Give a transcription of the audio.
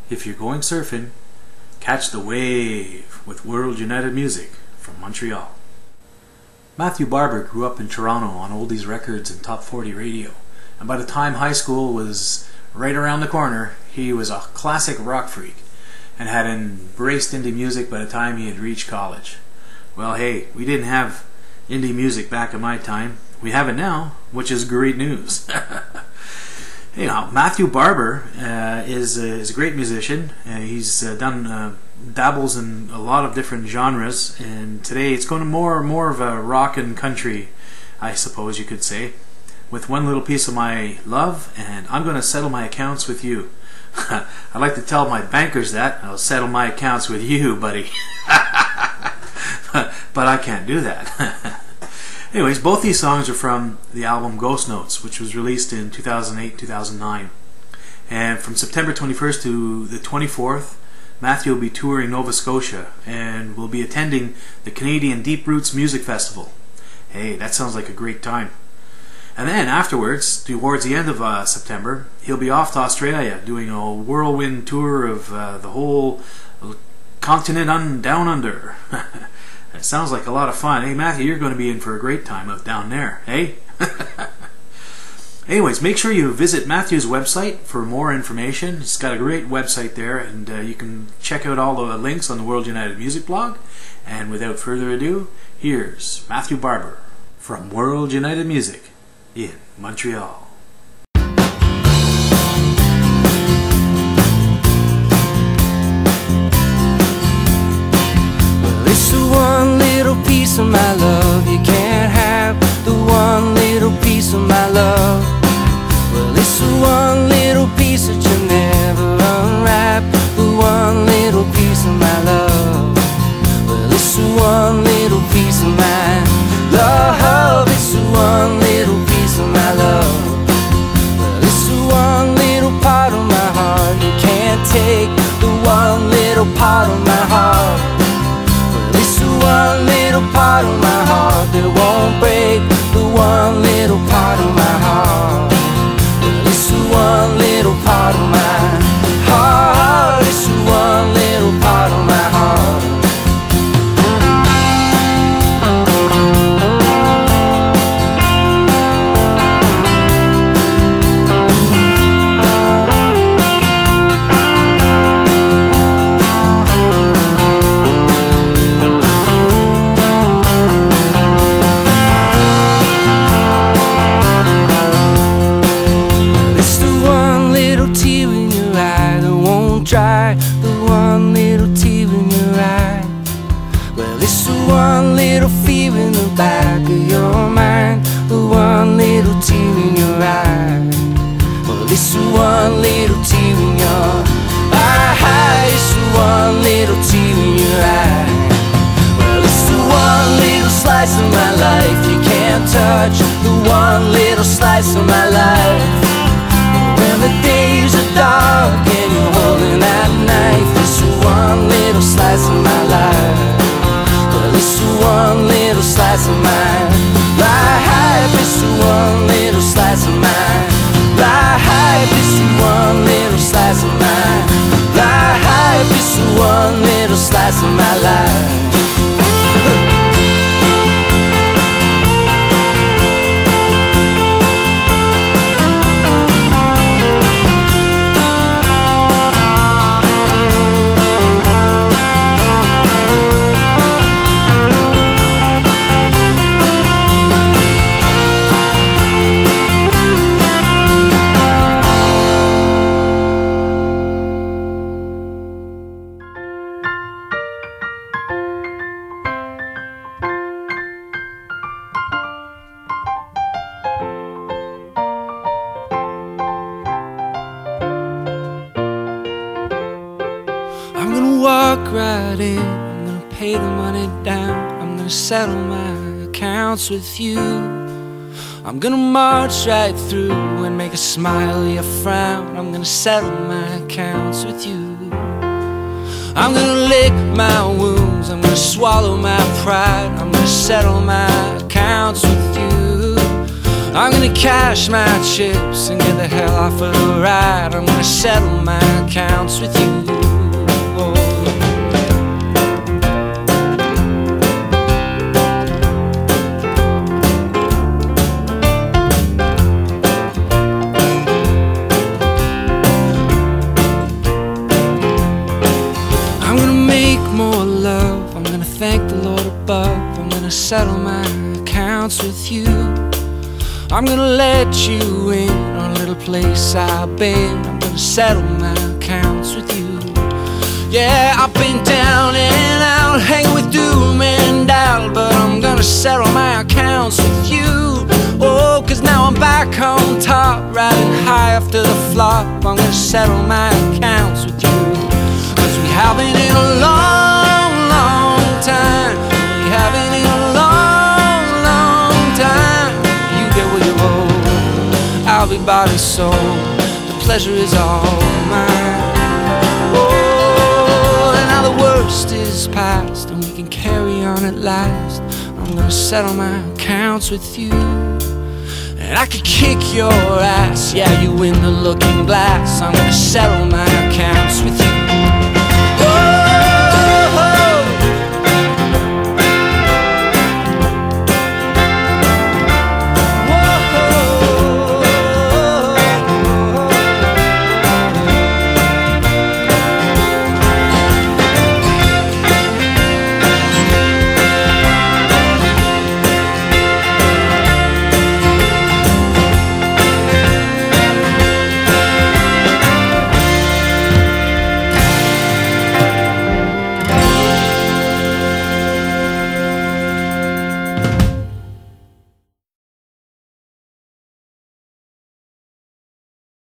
if you're going surfing, catch the wave with World United Music from Montreal. Matthew Barber grew up in Toronto on oldies records and top 40 radio, and by the time high school was right around the corner, he was a classic rock freak and had embraced indie music by the time he had reached college. Well, hey, we didn't have indie music back in my time. We have it now, which is great news. You know, Matthew Barber is a great musician. He's dabbles in a lot of different genres, and today it's going to more of a rock and country, I suppose you could say, with One Little Piece of My Love and I'm Gonna Settle My Accounts With You. I like to tell my bankers that I'll settle my accounts with you, buddy. But I can't do that. Anyways, both these songs are from the album Ghost Notes, which was released in 2008-2009. And from September 21st to the 24th, Matthew will be touring Nova Scotia and will be attending the Canadian Deep Roots Music Festival. Hey, that sounds like a great time. And then afterwards, towards the end of September, he'll be off to Australia doing a whirlwind tour of the whole continent down under. It sounds like a lot of fun. Hey Matthew, you're going to be in for a great time up down there, eh? Anyways, make sure you visit Matthew's website for more information. He's got a great website there, and you can check out all the links on the World United Music blog. And without further ado, here's Matthew Barber from World United Music in Montreal. It's the one little piece of my love you can't have. The one little piece of my love. Well, it's the one little piece that you never unwrap. The one little piece of my love. Well, it's the one little piece of my love. It's the one little piece of my love. Well, it's the one little part of my heart you can't take. The one little part of my heart. It's the one little part of my heart that won't break. The one little part of my heart. Well, it's the one little part of my heart. It's the one little part of my heart. Dry, the one little tear in your eye. Well, it's the one little fear in the back of your mind. The one little tear in your eye. Well, it's the one little tear in your eye. It's the one little tear in your eye. Well, it's the one little slice of my life you can't touch. The one little slice of my life. When the days are dark and you're holding that knife, it's the one little slice of my life. Well, it's the one little slice of my life. It's the one little slice of my life. It's the one little slice of my life. It's the one little slice of my life. I'm gonna walk right in, I'm gonna pay the money down, I'm gonna settle my accounts with you. I'm gonna march right through and make a smile your frown. I'm gonna settle my accounts with you. I'm gonna lick my wounds, I'm gonna swallow my pride. I'm gonna settle my accounts with you. I'm gonna cash my chips and get the hell off of the ride. I'm gonna settle my accounts with you. I'm gonna make more love. I'm gonna thank the Lord above. I'm gonna settle my accounts with you. I'm gonna let you in on a little place I've been. I'm gonna settle my accounts with you. Yeah, I've been down and out, hanging with doom and doubt, but I'm gonna settle my accounts with you. Oh, 'cause now I'm back on top, riding high after the flop. I'm gonna settle my accounts with you. 'Cause we haven't in a long, long time. We haven't in a long, long time. You get what you owe, I'll be body soul. The pleasure is all mine. Oh, and now the worst is past, and we can carry on at last. I'm gonna settle my accounts with you. And I could kick your ass, yeah, you win the looking glass. I'm gonna settle my accounts with you.